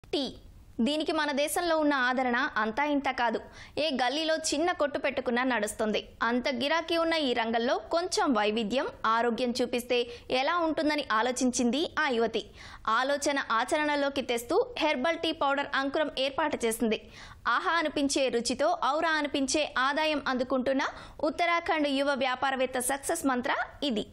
Tea దీనికి మన దేశంలో ఉన్న ఆదరణ అంతా ఇంత కాదు. ఏ గల్లీలో చిన్న కొట్టు పెట్టుకున్నా నడుస్తుంది. అంత గిరాకీ ఉన్న ఈ రంగంలో కొంచెం వైవిధ్యం, ఆరోగ్యం చూపిస్తే ఎలా ఉంటుందని ఆలోచించింది ఆ యువతి. ఆలోచన ఆచరణలోకి తెస్తూ హెర్బల్ టీ పౌడర్ అంకురం ఏర్పాటు చేసింది. ఆహా అనిపించే రుచితో ఔరా అనిపించే ఆదాయం అందుకుంటున్న ఉత్తరాఖండ్ యువ వ్యాపారవేత్త సక్సెస్ మంత్ర ఇది.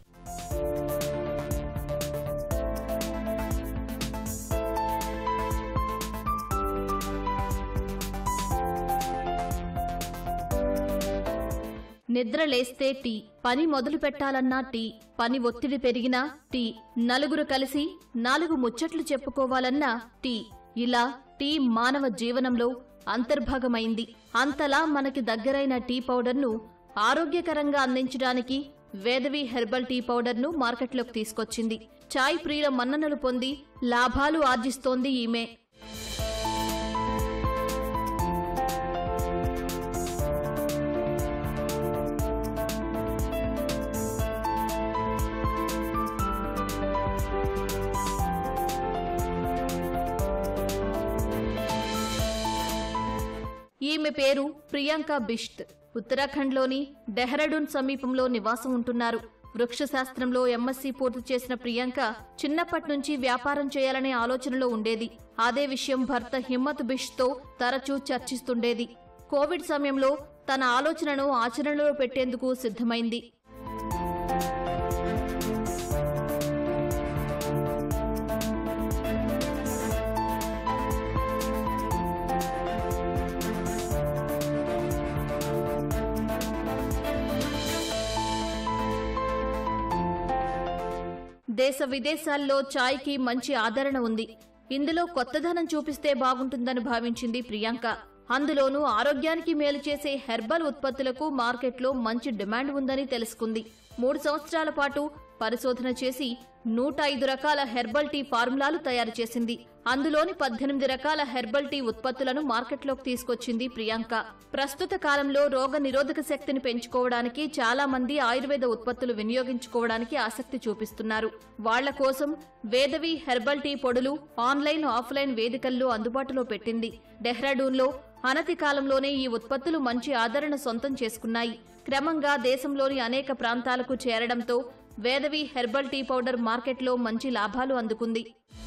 నిద్ర లేస్తే టీ, పని మొదలు పెట్టాలన్నా టీ, పని ఒత్తిడి పెరిగినా టీ, నలుగురు కలిసి 4 ముచ్చట్లు చెప్పుకోవాలన్నా టీ, ఇలా టీ మానవ జీవనంలో అంతర్భాగమైంది. అంతలా మనకి దగ్గరైన టీ పౌడర్ను ఆరోగ్యకరంగా అందించడానికి వేదవి హెర్బల్ టీ పౌడర్ను మార్కెట్లోకి తీసుకొచ్చింది. చాయ్ ప్రియుల మన్ననలు పొంది లాభాలు ఆర్జిస్తోంది ఈమె. ఈమె పేరు ప్రియాంక బిష్ట్. ఉత్తరాఖండ్లోని డెహ్రాడూన్ సమీపంలో నివాసం ఉంటున్నారు. వృక్షశాస్త్రంలో ఎంఎస్సీ పూర్తి చేసిన ప్రియాంక చిన్నప్పటి నుంచి వ్యాపారం చేయాలనే ఆలోచనలో ఉండేది. అదే విషయం భర్త హిమ్మత్ బిష్ట్తో తరచూ చర్చిస్తుండేది. కోవిడ్ సమయంలో తన ఆలోచనను ఆచరణలో పెట్టేందుకు సిద్ధమైంది. దేశ విదేశాల్లో చాయ్కి మంచి ఆదరణ ఉంది. ఇందులో కొత్తదనం చూపిస్తే బాగుంటుందని భావించింది ప్రియాంక. అందులోనూ ఆరోగ్యానికి మేలు చేసే హెర్బల్ ఉత్పత్తులకు మార్కెట్లో మంచి డిమాండ్ ఉందని తెలుసుకుంది. 3 సంవత్సరాల పాటు పరిశోధన చేసి 105 రకాల హెర్బల్ టీ ఫార్ములాలు తయారు చేసింది. అందులోని 18 రకాల హెర్బల్ టీ ఉత్పత్తులను మార్కెట్లోకి తీసుకొచ్చింది ప్రియాంక. ప్రస్తుత కాలంలో రోగ నిరోధక శక్తిని పెంచుకోవడానికి చాలా మంది ఆయుర్వేద ఉత్పత్తులు వినియోగించుకోవడానికి ఆసక్తి చూపిస్తున్నారు. వాళ్ల కోసం వేదవి హెర్బల్ టీ పొడులు ఆన్లైన్, ఆఫ్లైన్ వేదికల్లో అందుబాటులో పెట్టింది. డెహ్రాడూన్లో అనతి కాలంలోనే ఈ ఉత్పత్తులు మంచి ఆదరణ సొంతం చేసుకున్నాయి. క్రమంగా దేశంలోని అనేక ప్రాంతాలకు చేరడంతో వేదవి హెర్బల్ టీ పౌడర్ మార్కెట్లో మంచి లాభాలు అందుకుంది.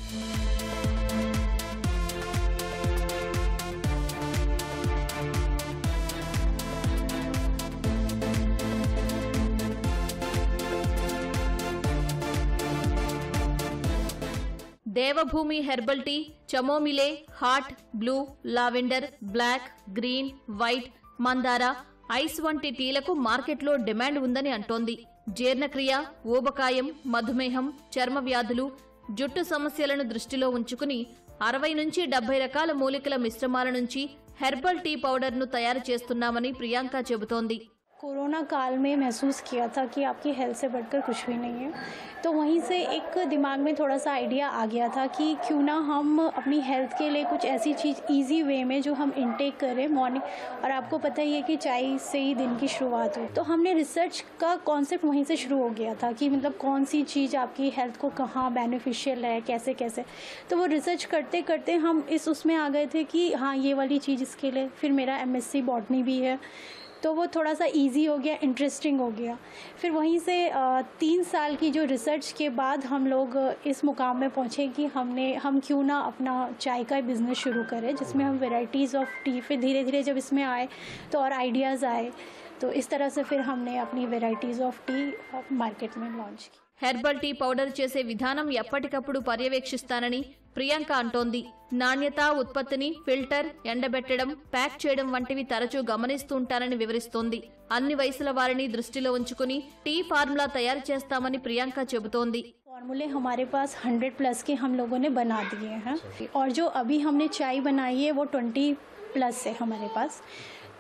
Devbhoomi herbal tea chamomile, hot, blue, lavender, black, green, white, మందార, ఐస్ వంటి టీలకు మార్కెట్లో డిమాండ్ ఉందని అంటోంది. జీర్ణక్రియ, ఊబకాయం, మధుమేహం, చర్మ వ్యాధులు, జుట్టు సమస్యలను దృష్టిలో ఉంచుకుని 60 నుంచి 70 రకాల మూలికల మిశ్రమాల నుంచి హెర్బల్ టీ పౌడర్ను తయారు చేస్తున్నామని ప్రియాంక చెబుతోంది. कोरोना काल में महसूस किया था कि आपकी हेल्थ से बढ़कर कुछ भी नहीं है, तो वहीं से एक दिमाग में थोड़ा सा आइडिया आ गया था कि क्यों ना हम अपनी हेल्थ के लिए कुछ ऐसी चीज़ इजी वे में जो हम इनटेक करें मॉर्निंग, और आपको पता ही है कि चाय से ही दिन की शुरुआत हो, तो हमने रिसर्च का कॉन्सेप्ट वहीं से शुरू हो गया था कि मतलब कौन सी चीज़ आपकी हेल्थ को कहाँ बेनिफिशियल है, कैसे कैसे। तो वो रिसर्च करते करते हम उसमें आ गए थे कि हाँ ये वाली चीज़ इसके लिए। फिर मेरा MSc बॉटनी भी है, तो वो थोड़ा सा इजी हो गया, इंटरेस्टिंग हो गया। फिर वहीं से 3 साल की जो रिसर्च के बाद हम लोग इस मुकाम में पहुँचे कि हम क्यों ना अपना चाय का बिज़नेस शुरू करें, जिसमें हम वेराइटीज़ ऑफ टी। फिर धीरे धीरे जब इसमें आए तो और आइडियाज़ आए, तो इस तरह से फिर हमने अपनी वेराइटीज़ ऑफ टी मार्केट में लॉन्च की. హెర్బల్ టీ పౌడర్ చేసే విధానం ఎప్పటికప్పుడు పర్యవేక్షిస్తానని ప్రియాంక అంటోంది. నాణ్యత, ఉత్పత్తిని ఫిల్టర్, ఎండబెట్టడం, ప్యాక్ చేయడం వంటివి తరచూ గమనిస్తూ ఉంటానని వివరిస్తోంది. అన్ని వయసుల వారిని దృష్టిలో ఉంచుకుని టీ ఫార్ములా తయారు చేస్తామని ప్రియాంక చెబుతోంది. फॉर्मूले हमारे पास 100+ के हम लोगों ने बना दिए हैं, और जो अभी हमने चाय बनाई है वो 20+ है हमारे पास।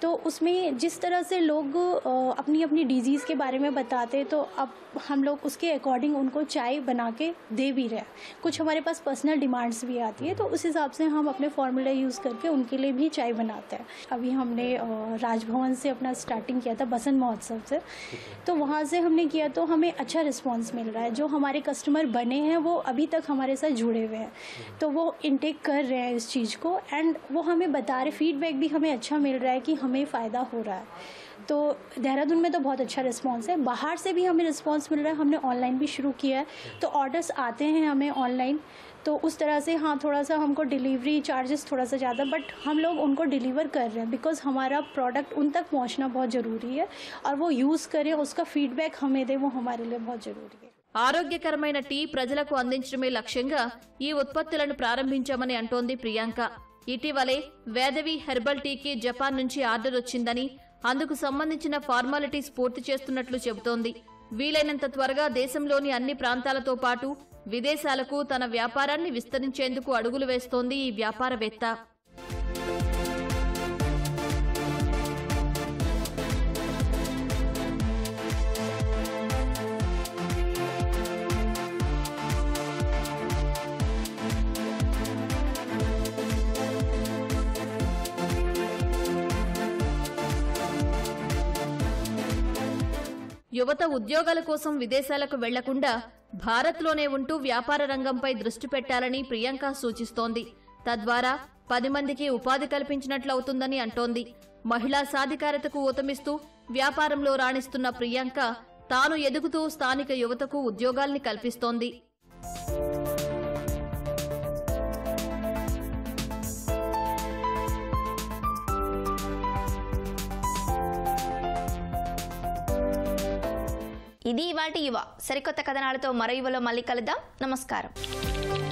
तो उसमें जिस तरह से लोग अपनी अपनी डिजीज़ के बारे में बताते, तो अब हम लोग उसके अकॉर्डिंग उनको चाय बना के दे भी रहे हैं। कुछ हमारे पास पर्सनल डिमांड्स भी आती है, तो उस हिसाब से हम अपने फार्मूला यूज़ करके उनके लिए भी चाय बनाते हैं। अभी हमने राजभवन से अपना स्टार्टिंग किया था, बसंत महोत्सव से, तो वहाँ से हमने किया तो हमें अच्छा रिस्पॉन्स मिल रहा है। जो हमारे कस्टमर बने हैं वो अभी तक हमारे साथ जुड़े हुए हैं, तो वो इनटेक कर रहे हैं इस चीज़ को, एंड वो हमें बता रहे, फीडबैक भी हमें अच्छा मिल रहा है कि हमें फ़ायदा हो रहा है। तो देहरादून में तो बहुत अच्छा रिस्पांस है, बाहर से भी हमें रिस्पांस मिल रहा है। हमने ऑनलाइन भी शुरू किया है, तो ऑर्डर्स आते हैं हमें ऑनलाइन, तो उस तरह से हाँ थोड़ा सा हमको डिलीवरी चार्जेस थोड़ा सा ज़्यादा, बट हम लोग उनको डिलीवर कर रहे हैं, बिकॉज़ हमारा प्रोडक्ट उन तक पहुंचना बहुत ज़रूरी है, और वो यूज़ करें, उसका फीडबैक हमें दें, वो हमारे लिए बहुत ज़रूरी है। ఆరోగ్యకరమైన టీ ప్రజలకు అందించడమే లక్ష్యంగా ఈ ఉత్పత్తులను ప్రారంభించామని అంటోంది ప్రియాంక. ఇటీవలే వేదవి హెర్బల్ టీకి జపాన్ నుంచి ఆర్డర్ వచ్చిందని, అందుకు సంబంధించిన ఫార్మాలిటీస్ పూర్తి చేస్తున్నట్లు చెబుతోంది. వీలైనంత త్వరగా దేశంలోని అన్ని ప్రాంతాలతో పాటు విదేశాలకు తన వ్యాపారాన్ని విస్తరించేందుకు అడుగులు వేస్తోంది ఈ వ్యాపారవేత్త. యువత ఉద్యోగాల కోసం విదేశాలకు వెళ్లకుండా భారత్లోనే ఉంటూ వ్యాపార రంగంపై దృష్టి పెట్టాలని ప్రియాంక సూచిస్తోంది. తద్వారా 10 మందికి ఉపాధి కల్పించినట్లవుతుందని అంటోంది. మహిళా సాధికారతకు ఊతమిస్తూ వ్యాపారంలో రాణిస్తున్న ప్రియాంక తాను ఎదుగుతూ స్థానిక యువతకు ఉద్యోగాల్ని కల్పిస్తోంది. ఇది ఇవాల్టి యువ. సరికొత్త కథనాలతో మరో యువలో మళ్ళీ కలుద్దాం. నమస్కారం.